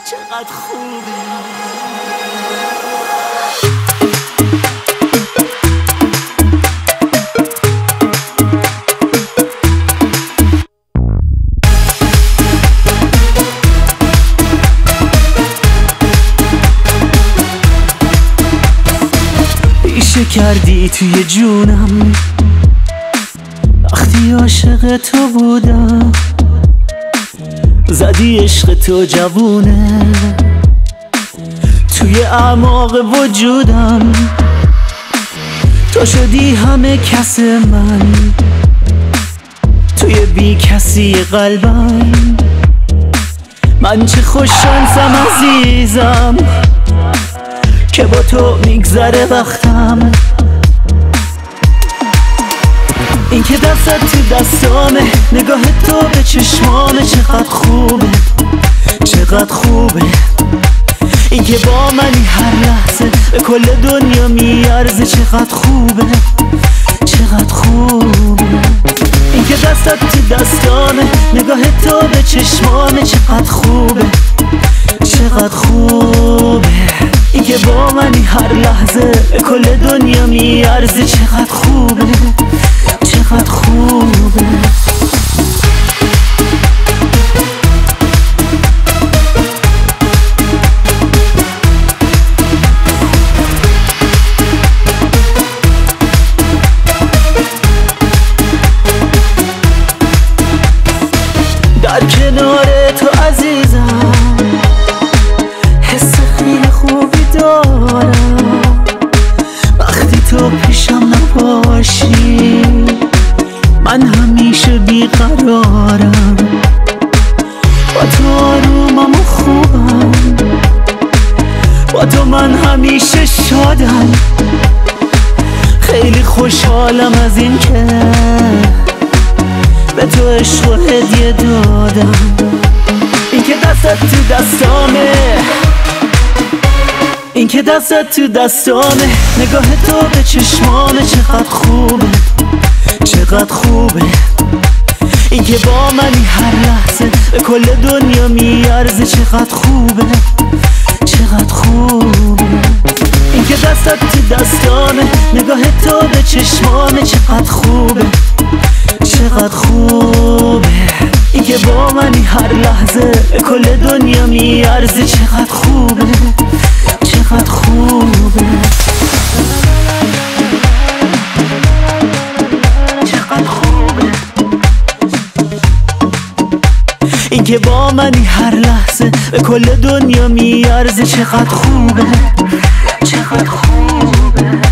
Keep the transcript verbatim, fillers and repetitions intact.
چقدر خوبی. پیشه کردی توی جونم وقتی عاشق تو بودم، زدی عشق تو جوونه توی اعماق وجودم، تو شدی همه کس من توی بی کسی قلبم. من چه خوششانسم عزیزم که با تو میگذره وقتم. این که دستت تو دستامه، نگاه تو به چشمامه، چقدر خوبه چقدر خوبه. این که با منی هر لحظه به کل دنیا میارزه، چقدر خوبه چقدر خوبه. این که دستت تو دستامه، نگاه تو به چشمامه، چقدر خوبه چقدر خوبه. این که با منی هر لحظه به کل دنیا میارزه، چقدر خوبه چقدر خوبه. در کنار تو عزیزم حس خیلی خوبی دارم، وقتی تو پیشم نباشی من همیشه بیقرارم. با تو آرومم و خوبم، با تو من همیشه شادم. خیلی خوشحالم از این که به تو عشق و هدیه دادم. این که دستت تو دستامه، این که دستت تو دستامه، نگاه تو به چشمامه، چقدر خوبه چقدر خوبه. این که با منی هر لحظه به کل دنیا میارزه، چقدر خوبه چقدر خوبه. این که دستت تو دستامه، نگاه تو به چشمامه، چقدر خوبه چقدر خوبه. این که با منی هر لحظه به کل دنیا میارزه، چقدر خوبه چقدر خوبه چقدر خوبه. این که با منی هر لحظه به کل دنیا میارزه، چقدر خوبه چقدر خوبه.